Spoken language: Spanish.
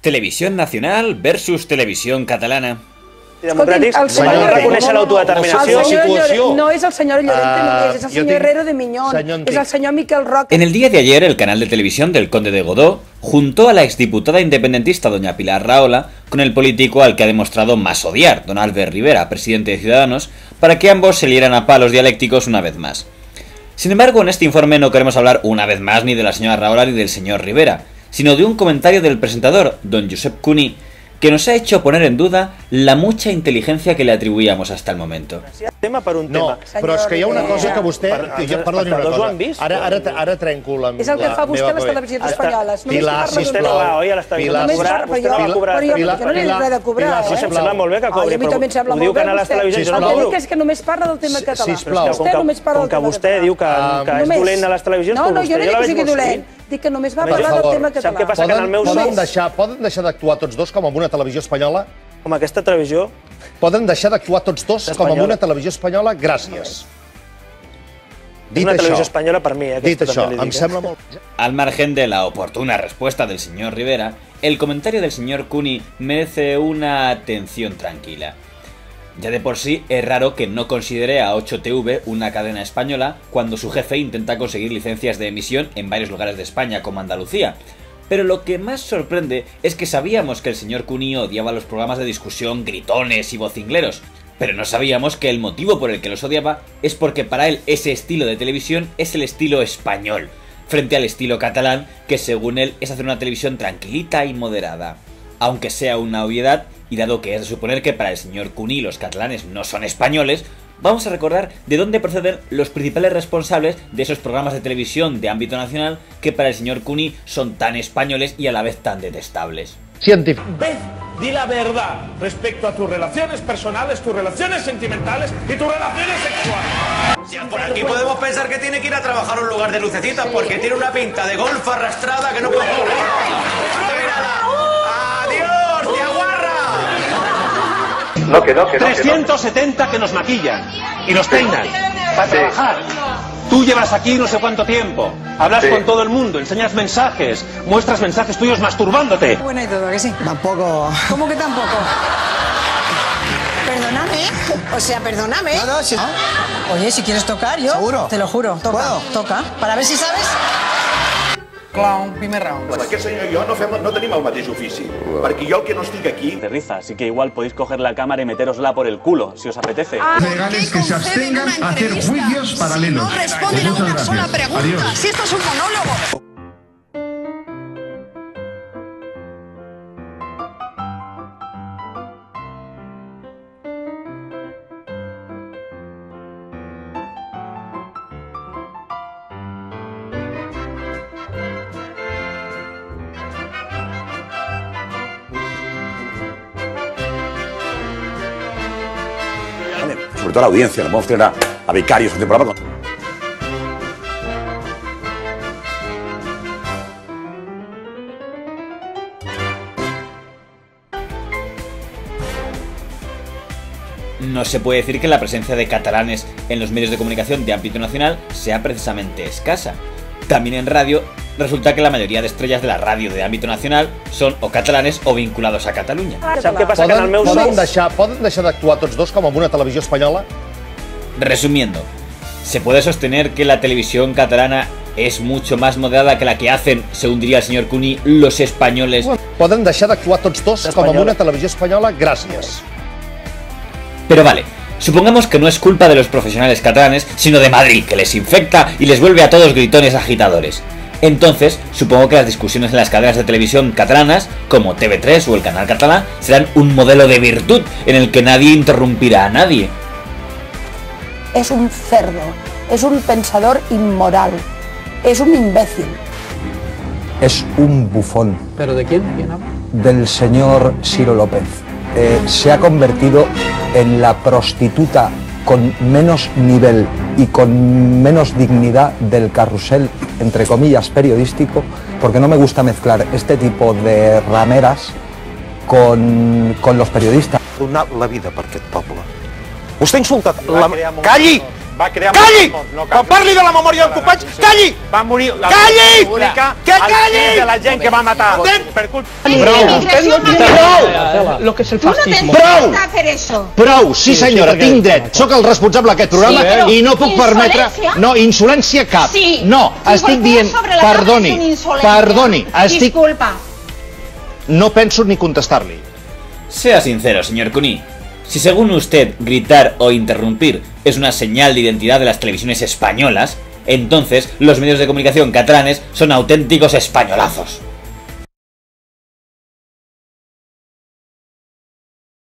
Televisión nacional versus televisión catalana. Democràtics, per no reconèixer l'autodeterminació. No és el senyor Llorente només, és el senyor Herrero de Miñón, és el senyor Miquel Roca. En el día de ayer, el canal de televisión del Conde de Godó juntó a la exdiputada independentista doña Pilar Rahola con el político al que ha demostrado más odiar, don Albert Rivera, presidente de Ciudadanos, para que ambos se lieran a palos dialécticos una vez más. Sin embargo, en este informe no queremos hablar una vez más ni de la señora Rahola ni del señor Rivera, sino de un comentario del presentador, don Josep Cuní, que nos ha hecho poner en duda la mucha inteligencia que le atribuíamos hasta el momento. Tema per un tema. No, però és que hi ha una cosa que vostè... Perdoni una cosa. Ara trenco la meva... És el que fa vostè a les televisions espanyoles. Pilar, sisplau. Pilar, jo no li he res de cobrar. Em sembla molt bé que cobri, però ho diu que anar a les televisions... El que dic és que només parla del tema català. Com que vostè diu que és dolent a les televisions... No, jo no dic que sigui dolent. Dic que només va parlar del tema català. Sap què passa? Que en el meu Poden deixar d'actuar tots dos com en una televisió espanyola? Home, aquesta televisió... Poden deixar d'actuar tots dos com en una televisió espanyola? Gràcies. És una televisió espanyola per mi, dit això, em sembla molt... Al margen de la oportuna respuesta del señor Rivera, el comentario del señor Cuní merece una atención tranquila. Ya de por sí es raro que no considere a 8TV una cadena española cuando su jefe intenta conseguir licencias de emisión en varios lugares de España, como Andalucía. Pero lo que más sorprende es que sabíamos que el señor Cuní odiaba los programas de discusión gritones y vocingleros, pero no sabíamos que el motivo por el que los odiaba es porque para él ese estilo de televisión es el estilo español, frente al estilo catalán, que según él es hacer una televisión tranquilita y moderada. Aunque sea una obviedad, y dado que es de suponer que para el señor Cuní los catalanes no son españoles, vamos a recordar de dónde proceden los principales responsables de esos programas de televisión de ámbito nacional que para el señor Cuní son tan españoles y a la vez tan detestables. Ve, di la verdad respecto a tus relaciones personales, tus relaciones sentimentales y tus relaciones sexuales. Ya, por aquí podemos pensar que tiene que ir a trabajar a un lugar de lucecitas porque tiene una pinta de golf arrastrada que no puedo... ¡Adiós, tía guarra! No, que no. 370 que nos maquillan y nos peinan para trabajar. Tú llevas aquí no sé cuánto tiempo, hablas con todo el mundo, enseñas mensajes, muestras mensajes tuyos masturbándote. Bueno y todo, ¿que sí? Tampoco. ¿Cómo que tampoco? Perdóname. O sea, perdóname. No, sí. Oye, si quieres tocar, yo... ¿Seguro? Te lo juro. Toca. ¿Puedo? Toca. Para ver si sabes... Clown, primer round. Aquest senyor i jo no tenim el mateix ofici, perquè jo el que no estic aquí... De risa, así que igual podéis coger la cámara y meterosla por el culo, si os apetece. Legales que se abstengan a hacer juicios paralelos. No responden a una sola pregunta. Adiós. Si esto es un monólogo. Sobre todo a la audiencia, no podemos tener a becarios en este programa. No se puede decir que la presencia de catalanes en los medios de comunicación de ámbito nacional sea precisamente escasa. También en radio, resulta que la mayoría de estrellas de la radio de ámbito nacional son o catalanes o vinculados a Catalunya. Sap què passa? Que en el meu Poden deixar d'actuar tots dos com en una televisió espanyola? Resumiendo, se puede sostener que la televisión catalana es mucho más moderada que la que hacen, según diría el señor Cuní, los españoles. Poden deixar d'actuar tots dos com en una televisió espanyola? Gràcies. Pero vale, supongamos que no es culpa de los profesionales catalanes, sino de Madrid, que les infecta y les vuelve a todos gritones agitadores. Entonces, supongo que las discusiones en las cadenas de televisión catalanas, como TV3 o el Canal Català, serán un modelo de virtud en el que nadie interrumpirá a nadie. Es un cerdo, es un pensador inmoral, es un imbécil. Es un bufón. ¿Pero de quién? ¿Quién habla? Del señor Ciro López. Se ha convertido en la prostituta con menos nivel y con menos dignidad del carrusel, entre comillas, periodístico, porque no me gusta mezclar este tipo de rameras con los periodistas. Donar la vida per aquest poble. Vostè ha insultat la... Calli! va crear... Calli! Quan parli de la memòria del companys, calli! Va morir... Calli! Que calli! De la gent que va matar. Per culpa... Prou! Lo que es el fascismo. Prou! Sí senyora, tinc dret. Sóc el responsable d'aquest programa i no puc permetre... No, insolència cap. No, estic dient... Perdoni, estic... No penso ni contestar-li. Sea sincero, señor Cuní. Si según usted gritar o interrumpir es una señal de identidad de las televisiones españolas, entonces los medios de comunicación catalanes son auténticos españolazos.